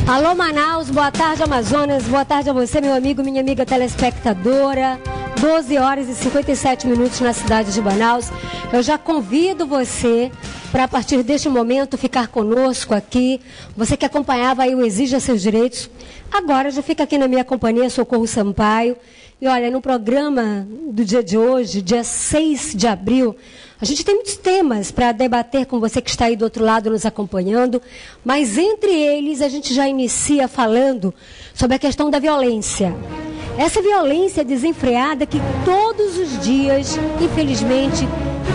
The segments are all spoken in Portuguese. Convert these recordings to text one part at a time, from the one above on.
Alô Manaus, boa tarde Amazonas, boa tarde a você, meu amigo, minha amiga telespectadora. 12 horas e 57 minutos na cidade de Manaus. Eu já convido você para, a partir deste momento, ficar conosco aqui. Você que acompanhava aí o Exija Seus Direitos, agora já fica aqui na minha companhia, Socorro Sampaio. E olha, no programa do dia de hoje, dia 6 de abril, a gente tem muitos temas para debater com você que está aí do outro lado nos acompanhando, mas entre eles a gente já inicia falando sobre a questão da violência. Essa violência desenfreada que todos os dias, infelizmente,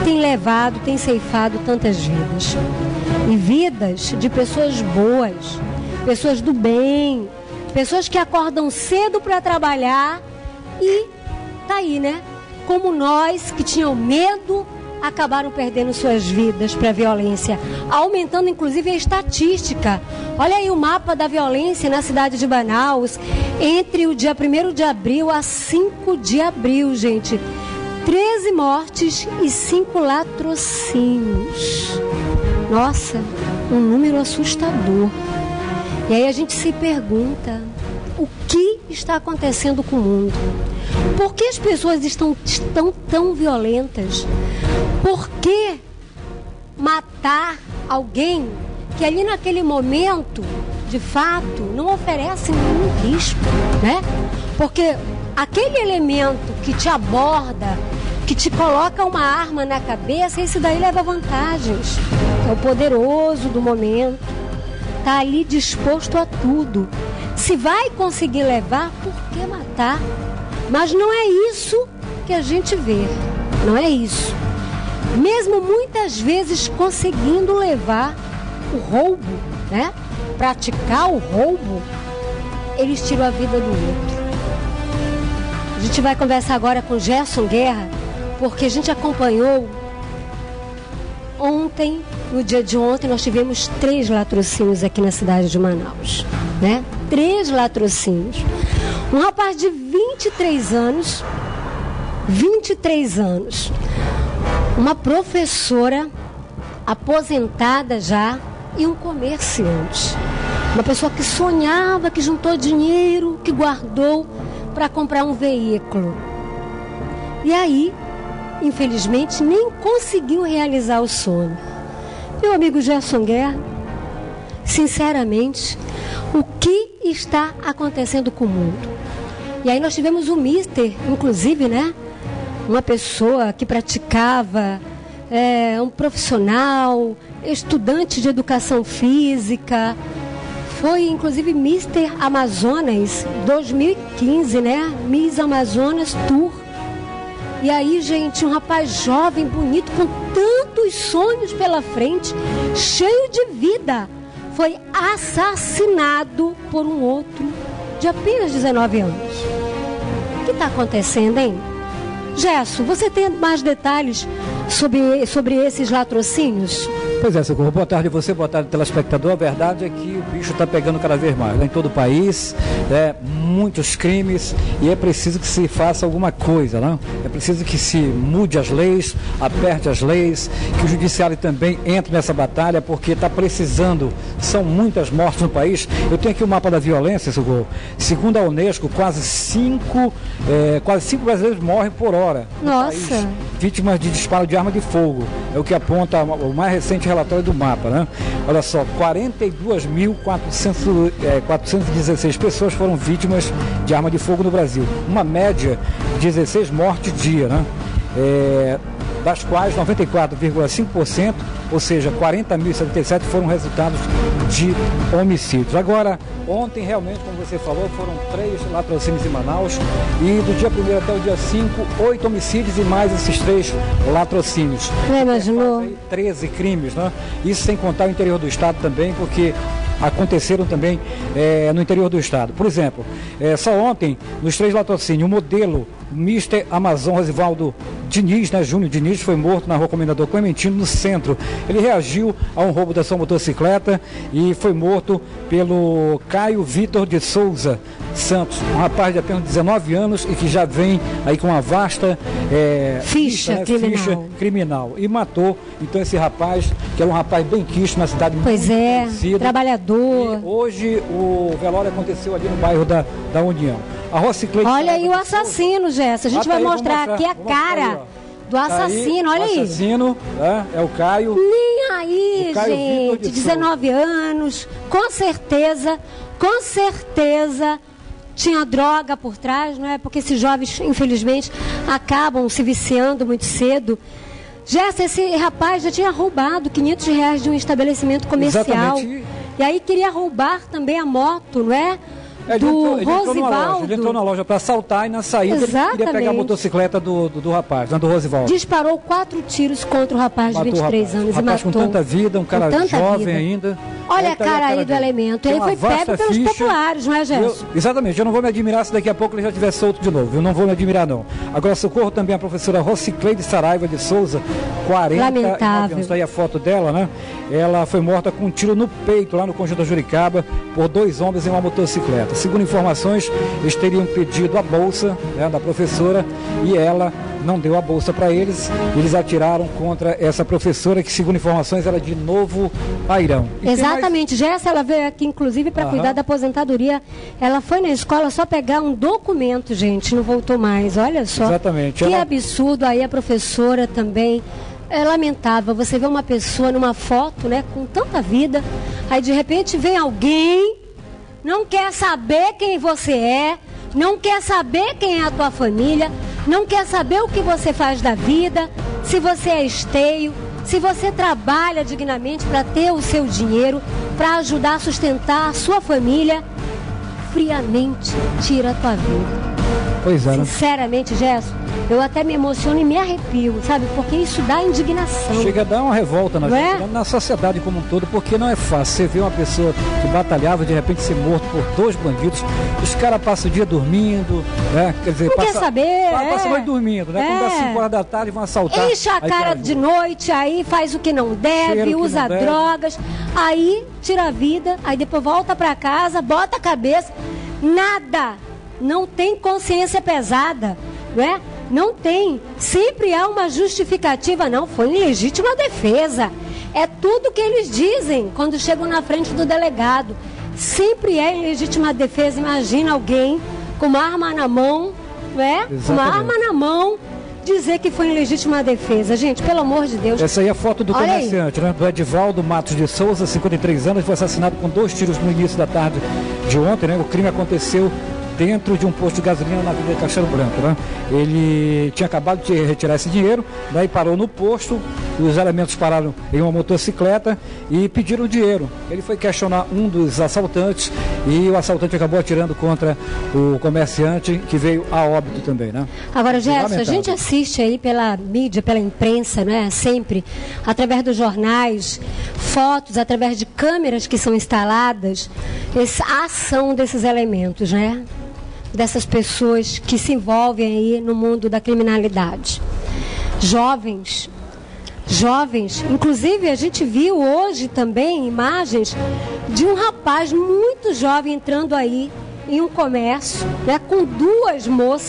tem ceifado tantas vidas. E vidas de pessoas boas, pessoas do bem, pessoas que acordam cedo para trabalhar e tá aí, né? Como nós que tinham medo, acabaram perdendo suas vidas para a violência, aumentando inclusive a estatística. Olha aí o mapa da violência na cidade de Manaus, entre o dia 1º de abril a 5 de abril, gente. 13 mortes e 5 latrocínios. Nossa, um número assustador. E aí a gente se pergunta, o que está acontecendo com o mundo? Por que as pessoas estão tão violentas? Por que matar alguém que ali naquele momento, de fato, não oferece nenhum risco, né? Porque aquele elemento que te aborda, que te coloca uma arma na cabeça, esse daí leva vantagens. É o poderoso do momento, está ali disposto a tudo. Se vai conseguir levar, por que matar? Mas não é isso que a gente vê, não é isso. Mesmo muitas vezes conseguindo levar o roubo, né? Praticar o roubo, eles tiram a vida do outro. A gente vai conversar agora com Gerson Guerra, porque a gente acompanhou ontem, no dia de ontem, nós tivemos 3 latrocínios aqui na cidade de Manaus, né? 3 latrocínios. Um rapaz de 23 anos, uma professora aposentada já e um comerciante. Uma pessoa que sonhava, que juntou dinheiro, que guardou para comprar um veículo. E aí, infelizmente, nem conseguiu realizar o sonho. Meu amigo Gerson Guerra, sinceramente, o que está acontecendo com o mundo? E aí nós tivemos o Mister, inclusive, né? Uma pessoa que praticava, um profissional, estudante de educação física, foi inclusive Mister Amazonas 2015, né? Miss Amazonas Tour. E aí, gente, um rapaz jovem, bonito, com tantos sonhos pela frente, cheio de vida, foi assassinado por um outro de apenas 19 anos. O que está acontecendo, hein? Gerson, você tem mais detalhes sobre esses latrocínios? Pois é, Socorro, boa tarde a você, boa tarde telespectador. A verdade é que o bicho está pegando cada vez mais, né? Em todo o país, muitos crimes, e é preciso que se faça alguma coisa, né? É preciso que se mude as leis, aperte as leis, que o judiciário também entre nessa batalha, porque está precisando, são muitas mortes no país. Eu tenho aqui o mapa da violência, Socorro. Segundo a Unesco, quase 5 brasileiros morrem por hora no país, vítimas de disparo de arma de fogo. É o que aponta o mais recente relatório do mapa, né? Olha só, 42.416 pessoas foram vítimas de arma de fogo no Brasil. Uma média de 16 mortes dia, né? Das quais 94,5%, ou seja, 40.077 foram resultados de homicídios. Agora, ontem realmente, como você falou, foram 3 latrocínios em Manaus e do dia 1º até o dia 5, 8 homicídios e mais esses 3 latrocínios. Não imaginou? 13 crimes, né? Isso sem contar o interior do estado também, porque aconteceram também no interior do estado. Por exemplo, só ontem, nos 3 latrocínios, o modelo Mister Amazon Rosivaldo Diniz, né, Júnior Diniz, foi morto na rua Comendador Clementino, no centro. Ele reagiu a um roubo da sua motocicleta e foi morto pelo Caio Vitor de Souza Santos, um rapaz de apenas 19 anos e que já vem aí com uma vasta ficha criminal. E matou, então, esse rapaz, que era um rapaz bem quisto na cidade. Pois é, trabalhador. E hoje o velório aconteceu ali no bairro da União. A Rociclete. Olha aí o assassino, Jéssica. A gente vai mostrar aqui a cara do assassino. Olha aí. O assassino é o Caio. Nem aí, gente. 19 anos. Com certeza tinha droga por trás, não é? Porque esses jovens, infelizmente, acabam se viciando muito cedo. Jéssica, esse rapaz já tinha roubado R$500 de um estabelecimento comercial. Exatamente. E aí queria roubar também a moto, não é? Ele entrou na loja para assaltar e na saída ele queria pegar a motocicleta do rapaz, do Rosivaldo. Disparou 4 tiros contra o rapaz de 23 anos e matou. Com tanta vida, um cara jovem ainda. Olha a cara aí do elemento. Ele foi pego pelos populares, não é, Gerson? Exatamente. Eu não vou me admirar se daqui a pouco ele já estiver solto de novo. Eu não vou me admirar, não. Agora, socorro também a professora Rocicleide Saraiva de Souza, 40 anos. Está aí a foto dela, né? Ela foi morta com um tiro no peito, lá no Conjunto da Juricaba, por 2 homens em uma motocicleta. Segundo informações, eles teriam pedido a bolsa, né, da professora, e ela não deu a bolsa para eles. Eles atiraram contra essa professora, que, segundo informações, era de Novo Airão. Exatamente. Jéssica, ela veio aqui, inclusive, para cuidar da aposentadoria. Ela foi na escola só pegar um documento, gente, não voltou mais. Olha só. Exatamente. Que absurdo. Aí a professora também. É lamentável você ver uma pessoa numa foto, né, com tanta vida, aí de repente vem alguém, não quer saber quem você é, não quer saber quem é a tua família, não quer saber o que você faz da vida, se você é esteio, se você trabalha dignamente para ter o seu dinheiro, para ajudar a sustentar a sua família, friamente tira a tua vida. Pois é, né? Sinceramente, Gerson, eu até me emociono e me arrepio, sabe? Porque isso dá indignação. Chega a dar uma revolta na sociedade como um todo, porque não é fácil. Você vê uma pessoa que batalhava, de repente ser morto por 2 bandidos. Os caras passam o dia dormindo, né? Quer dizer, quer saber. Passa a noite dormindo, né? Quando dá 5 horas da tarde vão assaltar. Enche a cara de noite, aí faz o que não deve, usa drogas, aí tira a vida, aí depois volta pra casa, bota a cabeça, nada. Não tem consciência pesada, não é? Não tem. Sempre há uma justificativa. Não, foi em legítima defesa. É tudo que eles dizem quando chegam na frente do delegado. Sempre é em legítima defesa. Imagina alguém com uma arma na mão, não é? Uma arma na mão, dizer que foi em legítima defesa. Gente, pelo amor de Deus. Essa aí é a foto do comerciante, né? Do Edivaldo Matos de Souza, 53 anos, foi assassinado com 2 tiros no início da tarde de ontem, né? O crime aconteceu dentro de um posto de gasolina na Avenida Castelo Branco, né? Ele tinha acabado de retirar esse dinheiro, daí parou no posto, os elementos pararam em uma motocicleta e pediram dinheiro. Ele foi questionar um dos assaltantes e o assaltante acabou atirando contra o comerciante, que veio a óbito também, né? Agora, Gerson, a gente assiste aí pela mídia, pela imprensa, né? Sempre, através dos jornais, fotos, através de câmeras que são instaladas, a ação desses elementos, né? Dessas pessoas que se envolvem aí no mundo da criminalidade. Jovens, inclusive a gente viu hoje também imagens de um rapaz muito jovem entrando aí em um comércio, né, com duas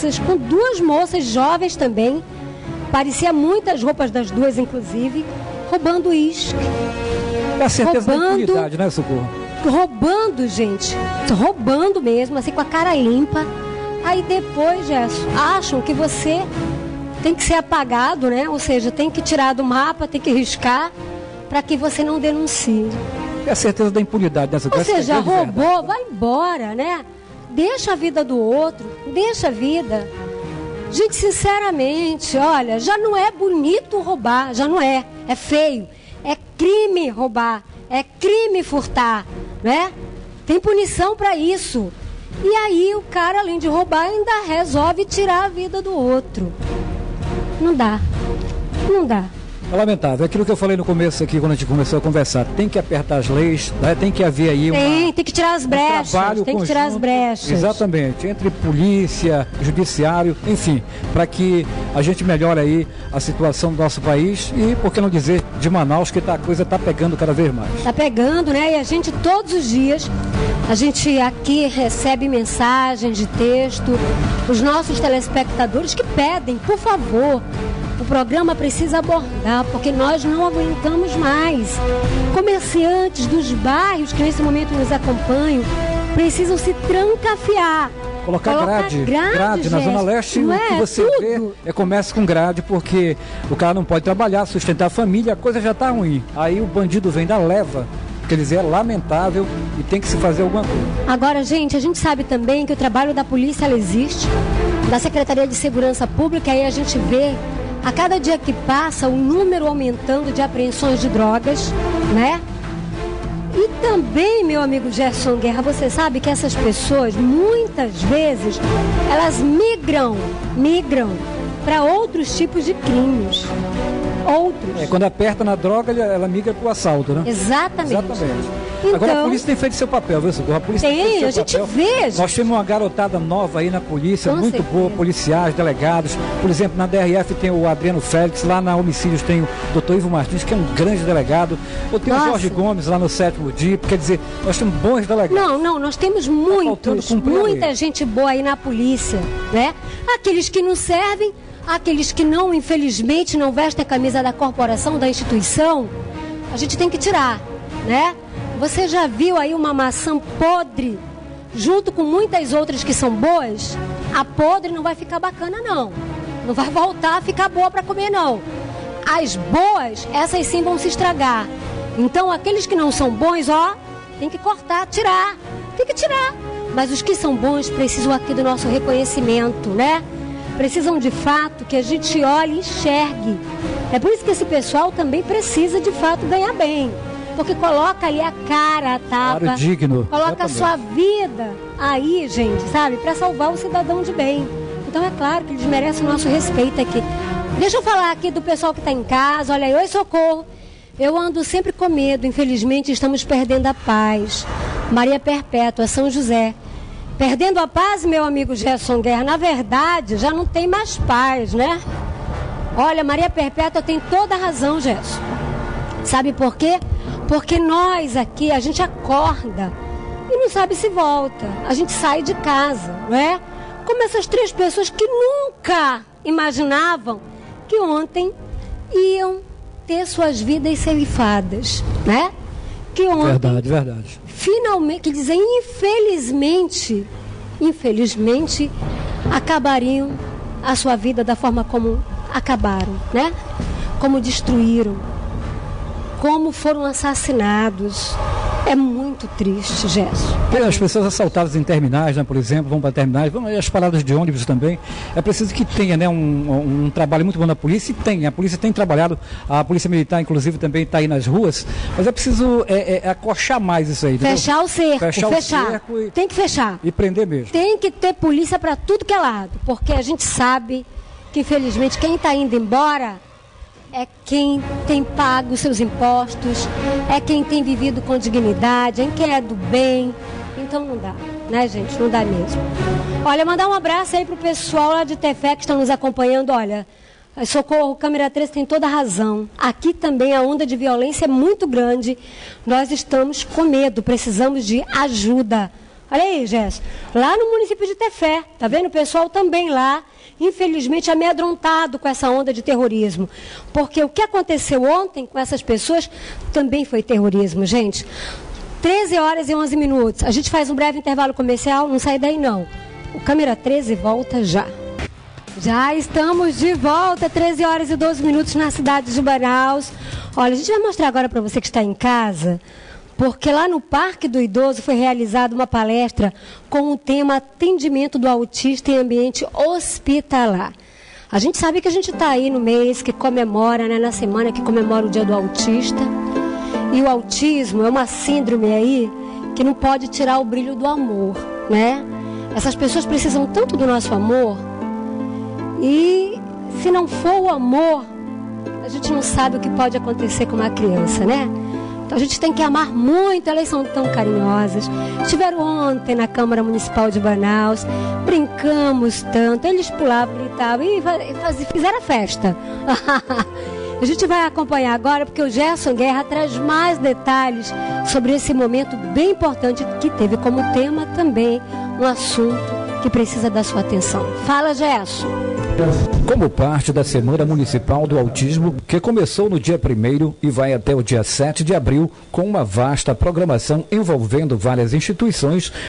moças jovens também, parecia muitas roupas das duas inclusive, roubando uísque. É a certeza da impunidade, né, Socorro? Roubando, gente, roubando mesmo, assim, com a cara limpa. Aí depois, Gerson, acham que você tem que ser apagado, né? Ou seja, tem que tirar do mapa, tem que riscar, para que você não denuncie. É a certeza da impunidade, né, Socorro? Ou seja, roubou, vai embora, né? Deixa a vida do outro, deixa a vida. Gente, sinceramente, olha, já não é bonito roubar, já não é. É feio, é crime roubar, é crime furtar, né? Tem punição para isso. E aí o cara, além de roubar, ainda resolve tirar a vida do outro. Não dá. Não dá. É lamentável. É aquilo que eu falei no começo aqui, quando a gente começou a conversar. Tem que apertar as leis, né? Tem que haver aí tem que tirar as brechas. Tem que tirar as brechas. Exatamente. Entre polícia, judiciário, enfim, para que a gente melhore aí a situação do nosso país e, por que não dizer, de Manaus, que a coisa está pegando cada vez mais. Está pegando, né? E a gente, todos os dias, a gente aqui recebe mensagens de texto, os nossos telespectadores que pedem, por favor, o programa precisa abordar, porque nós não aguentamos mais. Comerciantes dos bairros que nesse momento nos acompanham precisam se trancafiar. Colocar grade na Zona Leste, o que você vê é comércio com grade, porque o cara não pode trabalhar, sustentar a família, a coisa já está ruim. Aí o bandido vem da leva, quer dizer, é lamentável e tem que se fazer alguma coisa. Agora, gente, a gente sabe também que o trabalho da polícia ela existe, da Secretaria de Segurança Pública, aí a gente vê a cada dia que passa o número aumentando de apreensões de drogas, né? E também, meu amigo Gerson Guerra, você sabe que essas pessoas, muitas vezes, elas migram para outros tipos de crimes. Quando aperta na droga, ela migra para o assalto, né? Exatamente. Então, agora a polícia tem feito seu papel, viu, Socorro? A gente vê. Nós temos uma garotada nova aí na polícia, muito certeza. Boa, policiais, delegados. Por exemplo, na DRF tem o Adriano Félix, lá na Homicídios tem o Dr. Ivo Martins, que é um grande delegado. Ou tem o Jorge Gomes lá no 7º DIA. Quer dizer, nós temos bons delegados. Não, nós temos muita gente boa aí na polícia, né? Aqueles que não servem, aqueles que não, infelizmente, não vestem a camisa da corporação, da instituição, a gente tem que tirar, né? Você já viu aí uma maçã podre, junto com muitas outras que são boas? A podre não vai ficar bacana, não. Não vai voltar a ficar boa para comer, não. As boas, essas sim vão se estragar. Então, aqueles que não são bons, tem que cortar, tirar. Tem que tirar. Mas os que são bons precisam aqui do nosso reconhecimento, né? Precisam de fato que a gente olhe e enxergue. É por isso que esse pessoal também precisa de fato ganhar bem. Porque coloca ali a cara, a tapa, claro, digno. Coloca Exatamente. A sua vida aí, gente, sabe? Para salvar o cidadão de bem. Então é claro que eles merecem o nosso respeito aqui. Deixa eu falar aqui do pessoal que está em casa. Olha aí, oi, socorro. Eu ando sempre com medo, infelizmente estamos perdendo a paz. Maria Perpétua, São José. Perdendo a paz, meu amigo Gerson Guerra, na verdade, já não tem mais paz, né? Olha, Maria Perpétua tem toda a razão, Gerson. Sabe por quê? Porque nós aqui, a gente acorda e não sabe se volta. A gente sai de casa, não é? Como essas 3 pessoas que nunca imaginavam que ontem iam ter suas vidas ceifadas, né? Que ontem... Verdade. Finalmente, quer dizer, infelizmente, acabariam a sua vida da forma como acabaram, né? Como destruíram, como foram assassinados. É muito triste, Gerson. As pessoas assaltadas em terminais, né, por exemplo, vão para terminais, as paradas de ônibus também. É preciso que tenha, né, um trabalho muito bom da polícia, e a polícia tem trabalhado, a polícia militar inclusive também está aí nas ruas, mas é preciso acochar mais isso aí. Entendeu? Fechar o cerco. Tem que fechar. E prender mesmo. Tem que ter polícia para tudo que é lado, porque a gente sabe que infelizmente quem está indo embora é quem tem pago os seus impostos, é quem tem vivido com dignidade, é quem é do bem. Então não dá, né, gente? Não dá mesmo. Olha, mandar um abraço aí pro pessoal lá de Tefé que estão nos acompanhando. Olha, Socorro, Câmera 3 tem toda a razão. Aqui também a onda de violência é muito grande. Nós estamos com medo, precisamos de ajuda. Olha aí, Jéssica, lá no município de Tefé, tá vendo? O pessoal também lá, infelizmente, amedrontado com essa onda de terrorismo. Porque o que aconteceu ontem com essas pessoas também foi terrorismo, gente. 13h11. A gente faz um breve intervalo comercial, não sai daí não. O Câmera 13 volta já. Já estamos de volta, 13h12 na cidade de Manaus. Olha, a gente vai mostrar agora para você que está em casa, porque lá no Parque do Idoso foi realizada uma palestra com o tema Atendimento do Autista em Ambiente Hospitalar. A gente sabe que a gente está aí no mês que comemora, né, na semana que comemora o Dia do Autista. E o autismo é uma síndrome aí que não pode tirar o brilho do amor, né? Essas pessoas precisam tanto do nosso amor. E se não for o amor, gente não sabe o que pode acontecer com uma criança, né? Então a gente tem que amar muito, elas são tão carinhosas. Estiveram ontem na Câmara Municipal de Manaus, brincamos tanto, eles pulavam, gritavam e fizeram a festa. A gente vai acompanhar agora, porque o Gerson Guerra traz mais detalhes sobre esse momento bem importante que teve como tema também um assunto que precisa da sua atenção. Fala, Gerson. Como parte da Semana Municipal do Autismo, que começou no dia 1º e vai até o dia 7 de abril, com uma vasta programação envolvendo várias instituições,